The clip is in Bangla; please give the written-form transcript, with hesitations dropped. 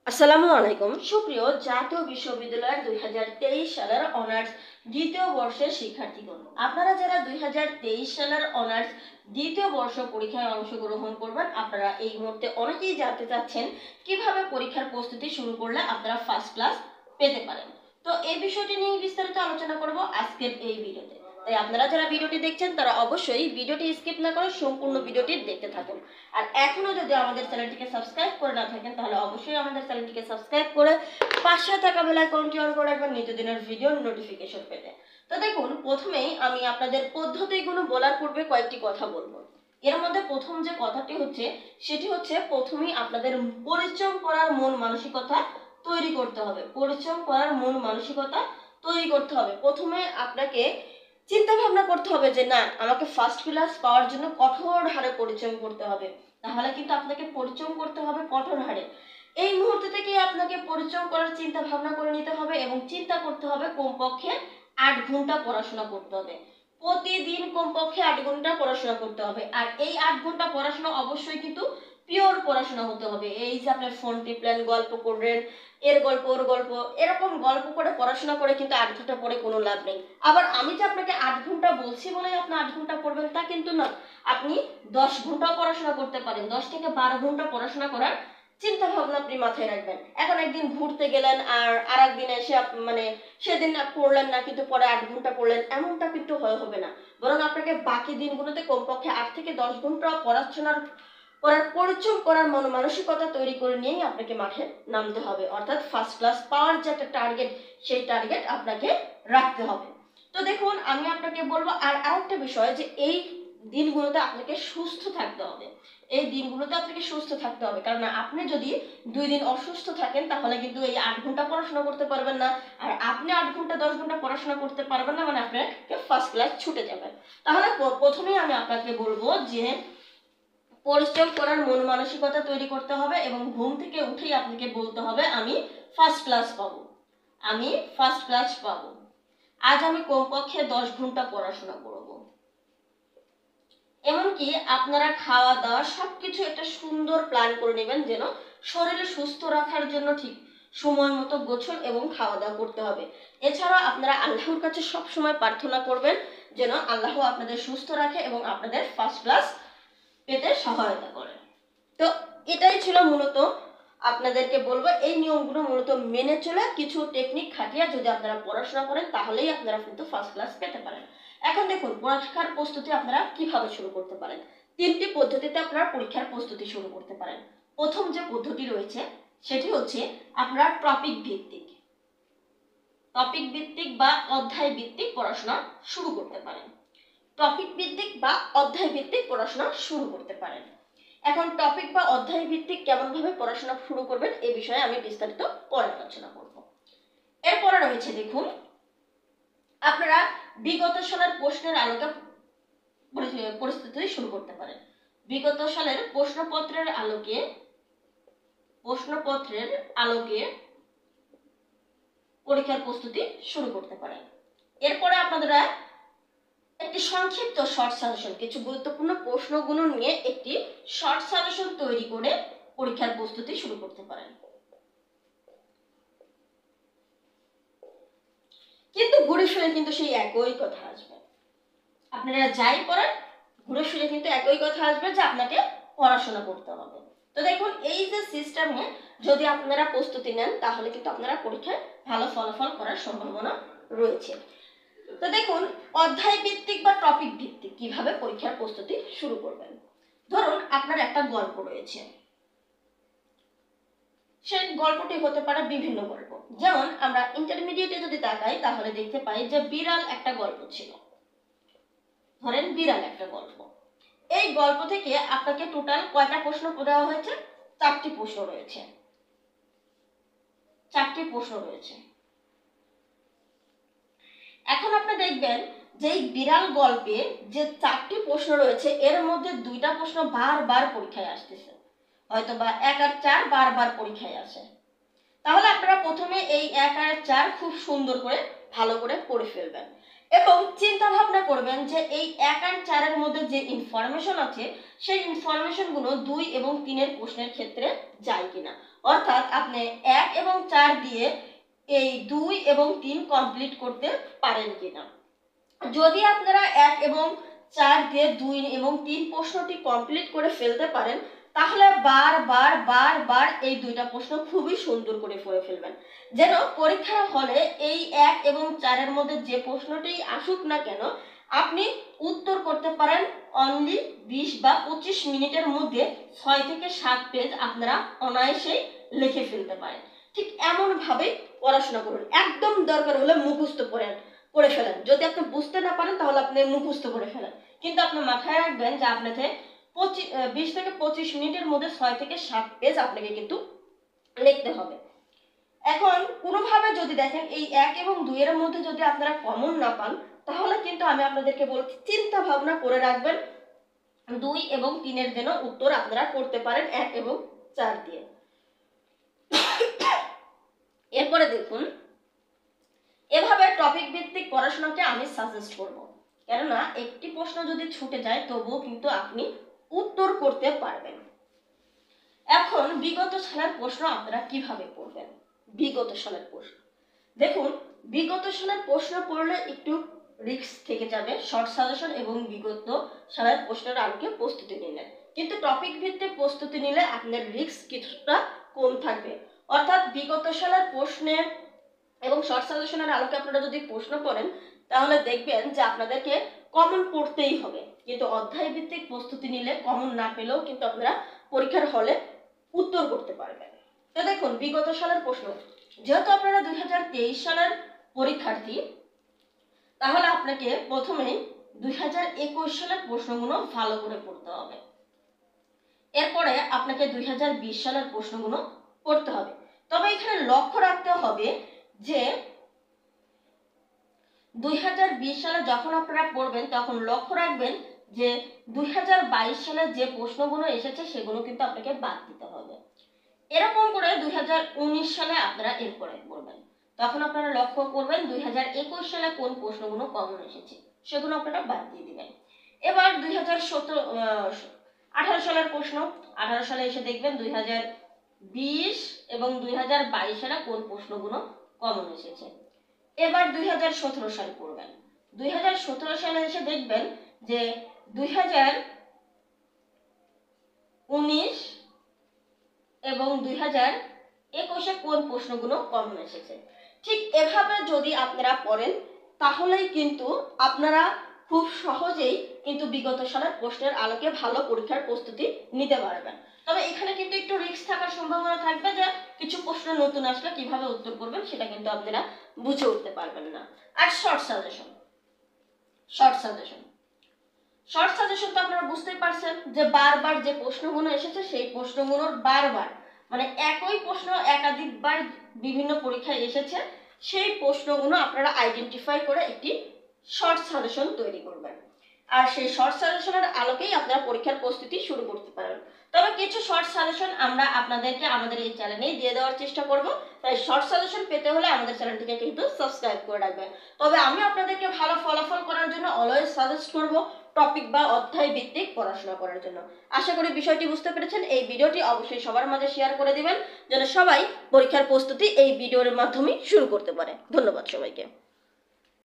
আসসালামু আলাইকুম সুপ্রিয় জাতীয় বিশ্ববিদ্যালয়ের 2023 সালের অনার্স দ্বিতীয় বর্ষের শিক্ষার্থীগণ, আপনারা যারা 2023 সালের অনার্স দ্বিতীয় বর্ষ পরীক্ষায় অংশগ্রহণ করবেন, আপনারা এই মুহূর্তে অনেকেই জানতে চাচ্ছেন কিভাবে পরীক্ষার প্রস্তুতি শুরু করলে আপনারা ফার্স্ট ক্লাস পেতে পারেন। তো এই বিষয়টি নিয়ে বিস্তারিত আলোচনা করব আজকের এই ভিডিওতে। তাই আপনারা যারা ভিডিওটি দেখছেন তারা অবশ্যই ভিডিওটি স্কিপ না করে সম্পূর্ণ ভিডিওটি দেখতে থাকুন। আর এখনো যদি আমাদের চ্যানেলটিকে সাবস্ক্রাইব করে না থাকেন তাহলে অবশ্যই আমাদের চ্যানেলটিকে সাবস্ক্রাইব করে পাশে থাকা বেল আইকনটি অন করে রাখবেন নিত্যদিনের ভিডিও নোটিফিকেশন পেতে। তো দেখুন, প্রথমেই আমি আপনাদের পদ্ধতিগুলো বলার পূর্বে কয়েকটি কথা বলবো। এর মধ্যে প্রথম যে কথাটি হচ্ছে সেটি হচ্ছে প্রথমেই আপনাদের পরিশ্রম করার মন মানসিকতা তৈরি করতে হবে। পরিশ্রম করার মন মানসিকতা তৈরি করতে হবে। প্রথমে আপনাকে চিন্তা ভাবনা করতে হবে যে না, আমাকে ফার্স্ট ক্লাস পাওয়ার জন্য কঠোর হারে পরিশ্রম করতে হবে। তাহলে কিন্তু আপনাকে পরিশ্রম করতে হবে কঠোর হারে। এই মুহূর্ত থেকে আপনাকে পরিশ্রম করার চিন্তা ভাবনা করে নিতে হবে এবং চিন্তা করতে হবে কমপক্ষে 8 ঘন্টা পড়াশোনা করতে হবে। প্রতিদিন কমপক্ষে 8 ঘন্টা পড়াশোনা করতে হবে। আর এই 8 ঘন্টা পড়াশোনা অবশ্যই কিন্তু পিওর পড়াশোনা হতে হবে। এই যে আপনার ফোন টিপলেন, গল্প করলেন, এর গল্প ওর গল্প, এরকম গল্প করে পড়াশোনা করে কিন্তু 8 ঘন্টা পড়ে কোনো লাভ নেই। আবার আমি যে আপনাকে 8 ঘন্টা বলছি বলে আপনি 8 ঘন্টা পড়বেন তা কিন্তু না। আপনি 10 ঘন্টাও পড়াশোনা করতে পারেন। 10 থেকে 12 ঘন্টা পড়াশোনা করার চিন্তা ভাবনা আপনি মাথায় রাখবেন। এখন একদিন ঘুরতে গেলেন আর আরেকদিন এসে মানে সেদিন পড়লেন না কিন্তু পরে 8 ঘন্টা পড়লেন, এমনটা কিন্তু হবে না। বরং আপনাকে বাকি দিনগুলোতে কমপক্ষে 8 থেকে 10 ঘন্টা পড়াশোনার করার পরিশ্রম করার মানসিকতা তৈরি করে নিয়েই আপনাকে মাঠে নামতে হবে। অর্থাৎ ফার্স্ট ক্লাস পাওয়ার যে একটা টার্গেট, সেই টার্গেট আপনাকে রাখতে হবে। তো দেখুন, আমি আপনাকে বলবো আর আরেকটা বিষয় যে এই দিনগুলোতে আপনাকে সুস্থ থাকতে হবে। এই দিনগুলোতে আপনাকে সুস্থ থাকতে হবে, কারণ আপনি যদি 2 দিন অসুস্থ থাকেন তাহলে কিন্তু এই 8 ঘন্টা পড়াশোনা করতে পারবেন না। আর আপনি 8 ঘন্টা 10 ঘন্টা পড়াশোনা করতে পারবেন না মানে আপনার ফার্স্ট ক্লাস ছুটে যাবে। তাহলে প্রথমেই আমি আপনাকে বলবো যে পরিশ্রম করার মন মানসিকতা তৈরি করতে হবে এবং ঘুম থেকে উঠেই আপনাকে বলতে হবে আমি ফার্স্ট ক্লাস পাবো, আমি ফার্স্ট ক্লাস পাবো। আজ আমি কমপক্ষে 10 ঘন্টা পড়াশোনা করব। এমনকি আপনারা খাওয়া দাওয়া সবকিছু একটা সুন্দর প্ল্যান করে নেবেন, যেন শরীরে সুস্থ রাখার জন্য ঠিক সময় মতো গোছল এবং খাওয়া দাওয়া করতে হবে। এছাড়া আপনারা আল্লাহর কাছে সব সময় প্রার্থনা করবেন যেন আল্লাহ আপনাদের সুস্থ রাখে এবং আপনাদের ফার্স্ট ক্লাস পেতে সহায়তা করে। তো এটাই ছিল মূলত আপনাদেরকে বলবো, এই নিয়মগুলো মূলত মেনে চলে কিছু টেকনিক খাটিয়ে যদি আপনারা পড়াশোনা করেন তাহলেই আপনারা কিন্তু ফার্স্ট ক্লাস পেতে পারেন। এখন দেখুন, পরীক্ষার প্রস্তুতি আপনারা কিভাবে শুরু করতে পারেন। 3টি পদ্ধতিতে আপনারা পরীক্ষার প্রস্তুতি শুরু করতে পারেন। প্রথম যে পদ্ধতি রয়েছে সেটি হচ্ছে আপনারা টপিক ভিত্তিক বা অধ্যায় ভিত্তিক পড়াশোনা শুরু করতে পারেন। টপিক ভিত্তিক বা অধ্যায় ভিত্তিক পড়াশোনা শুরু করতে পারেন। এখন টপিক বা অধ্যায় ভিত্তিক কেমন ভাবে পড়াশোনা শুরু করবেন এই বিষয়ে আমি বিস্তারিত পরে আলোচনা করব। এরপরে রয়েছে দেখুন, আপনারা বিগত সালের প্রশ্নের আলোকে প্রস্তুতি শুরু করতে পারেন। বিগত সালের প্রশ্নপত্রের আলোকে পরীক্ষার প্রস্তুতি শুরু করতে পারেন। এরপরে আপনারা একটি সংক্ষিপ্ত শর্ট সাজেশন, কিছু গুরুত্বপূর্ণ প্রশ্নগুলো নিয়ে একটি শর্ট সাজেশন তৈরি করে পরীক্ষার প্রস্তুতি শুরু করতে পারেন। কিন্তু ঘুরে ফিরে কিন্তু সেই একই কথা আসবে। আপনারা যাই পড়েন ঘুরে ফিরে কিন্তু একই কথা আসবে যে আপনাকে পড়াশোনা করতে হবে। তো দেখুন, এই যে সিস্টেমে যদি আপনারা প্রস্তুতি নেন তাহলে কিন্তু আপনারা পরীক্ষায় ভালো ফলাফল করার সম্ভাবনা রয়েছে। তো দেখুন, অধ্যায় ভিত্তিক বা টপিক ভিত্তিক কিভাবে পরীক্ষার প্রস্তুতি শুরু করবেন। ধরুন আপনার একটা গল্প রয়েছে, সেই গল্পটি হতে পারে বিভিন্ন গল্প। যেমন আমরা ইন্টারমিডিয়েটে যদি তাকাই তাহলে দেখতে পাই যে বিড়াল একটা গল্প ছিল। ধরেন বিড়াল একটা গল্প, এই গল্প থেকে আপনাকে টোটাল কয়টা প্রশ্ন দেওয়া হয়েছে? 4টি প্রশ্ন রয়েছে। 4টি প্রশ্ন রয়েছে। এখন আপনি দেখবেন যে এই বিড়াল গল্পে যে 4টি প্রশ্ন রয়েছে এর মধ্যে 2টা প্রশ্ন বারবার পরীক্ষায় আসতেছে, হয়তো বা 1 আর 4 বারবার পরীক্ষায় আসে। তাহলে আপনারা প্রথমে এই 1 আর 4 খুব সুন্দর করে ভালো করে পড়ে ফেলবেন এবং চিন্তা ভাবনা করবেন যে এই 1 আর 4 এর মধ্যে যে ইনফরমেশন আছে সেই ইনফরমেশনগুলো 2 এবং 3 এর প্রশ্নের ক্ষেত্রে যায় কিনা। অর্থাৎ আপনি 1 এবং 4 দিয়ে এই 2 এবং 3 কমপ্লিট করতে পারেন কিনা। যদি আপনারা 1 এবং 4 দিয়ে 2 এবং 3 প্রশ্নটি কমপ্লিট করে ফেলতে পারেন, তাহলে বারবার এই দুইটা প্রশ্ন খুবই সুন্দর করে পড়ে ফেলবেন, যেন পরীক্ষার হলে এই 1 এবং 4 এর মধ্যে যে প্রশ্নটি আসুক না কেন আপনি উত্তর করতে পারেন অনলি 20 বা 25 মিনিটের মধ্যে 6 থেকে 7 পেজ আপনারা অনায়াসেই লিখে ফেলতে পারেন। ঠিক এমন ভাবে পড়াশোনা করুন, একদম দরকার হলে মুখস্থ করে ফেলেন। যদি আপনি বুঝতে না পারেন তাহলে আপনি মুখস্থ করে ফেলেন, কিন্তু আপনি মাথায় রাখবেন যে আপনাকে 20 থেকে 25 মিনিটের মধ্যে 6 থেকে 7 পেজ আপনাকে কিন্তু লিখতে হবে। এখন কোনোভাবে যদি দেখেন এই 1 এবং 2 এর মধ্যে যদি আপনারা কমন না পান, তাহলে কিন্তু আমি আপনাদেরকে বলছি চিন্তা ভাবনা করে রাখবেন 2 এবং 3 এর জন্য উত্তর আপনারা করতে পারেন 1 এবং 4 দিয়ে। এরপরে দেখুন, এভাবে টপিক ভিত্তিক পড়াশোনাকে আমি সাজেস্ট করব, কেননা একটি প্রশ্ন যদি ছুটে যায় তবুও কিন্তু আপনি উত্তর করতে পারবেন। এখন বিগত সালের প্রশ্ন আপনারা কিভাবে পড়বেন। বিগত সালের প্রশ্ন দেখুন, বিগত সালের প্রশ্ন পড়লে একটু রিস্ক থেকে যাবে শর্ট সাজেশন এবং বিগত সালের প্রশ্নের আলোকে প্রস্তুতি নিলে, কিন্তু টপিক ভিত্তিক প্রস্তুতি নিলে আপনার রিস্ক কিছুটা কম থাকবে। অর্থাৎ বিগত সালের প্রশ্নে এবং শর্ট সাজেশনের আলোকে আপনারা যদি প্রশ্ন পড়েন তাহলে দেখবেন যে আপনাদেরকে কমন পড়তেই হবে, কিন্তু অধ্যায় ভিত্তিক প্রস্তুতি নিলে কমন না পেলেও কিন্তু আপনারা পরীক্ষার হলে উত্তর করতে পারবেন। তো দেখুন, বিগত সালের প্রশ্ন, যেহেতু আপনারা 2023 সালের পরীক্ষার্থী, তাহলে আপনাকে প্রথমে 2021 সালের প্রশ্নগুলো ভালো করে পড়তে হবে। এরপরে আপনাকে 2020 সালের প্রশ্নগুলো পড়তে হবে। তবে এখানে লক্ষ্য রাখতে হবে যে 2020 সালে যখন আপনারা পড়বেন তখন লক্ষ্য রাখবেন যে 2022 সালে যে প্রশ্নগুলো এসেছে সেগুলো কিন্তু আপনাকে বাদ দিতে হবে। এরকম করে 2019 সালে আপনারা এরপরে পড়বেন, তখন আপনারা লক্ষ্য করবেন 2021 সালে কোন প্রশ্নগুলো কমন এসেছে সেগুলো আপনারা বাদ দিয়ে দিবেন। এবার 2018 সালের প্রশ্ন, 18 সালে এসে দেখবেন 2020 এবং 2022 সালে কোন প্রশ্নগুলো কমন এসেছে। এবার 2017 সাল পড়বেন, 2017 সালে এসে দেখবেন যে 2019 এবং 2021 কোন প্রশ্নগুলো কমন এসেছে। ঠিক এভাবে যদি আপনারা পড়েন তাহলেই কিন্তু আপনারা খুব সহজেই কিন্তু বিগত সালের প্রশ্নের আলোকে ভালো পরীক্ষার প্রস্তুতি নিতে পারবেন। তবে এখানে কিন্তু একটু রিস্ক থাকার সম্ভাবনা থাকবে যে কিছু প্রশ্ন নতুন আসলে কিভাবে উত্তর করবেন সেটা কিন্তু আপনারা বুঝে উঠতে পারবেন না। আর শর্ট সাজেশন তো আপনারা বুঝতেই পারছেন যে বারবার যে প্রশ্নগুলো এসেছে সেই প্রশ্নগুলোর বারবার মানে একই প্রশ্ন একাধিকবার বিভিন্ন পরীক্ষায় এসেছে, সেই প্রশ্নগুলো আপনারা আইডেন্টিফাই করে একটি শর্ট সাজেশন তৈরি করবেন, আর সেই শর্ট সাজেশনের আলোকেই আপনারা পরীক্ষার প্রস্তুতি শুরু করতে পারেন। তবে কিছু শর্ট সাজেশন আমরা আপনাদেরকে আমাদের এই চ্যানেলেই দিয়ে দেওয়ার চেষ্টা করব, তাই শর্ট সাজেশন পেতে হলে আমাদের চ্যানেলটিকে কিন্তু সাবস্ক্রাইব করে রাখবেন। তবে আমি আপনাদেরকে ভালো ফলাফল করার জন্য অলওয়েজ সাজেস্ট করব টপিক বা অধ্যায় ভিত্তিক পড়াশোনা করার জন্য। আশা করি বিষয়টি বুঝতে পেরেছেন। এই ভিডিওটি অবশ্যই সবার মাঝে শেয়ার করে দিবেন যেন সবাই পরীক্ষার প্রস্তুতি এই ভিডিওর মাধ্যমে শুরু করতে পারে। ধন্যবাদ সবাইকে।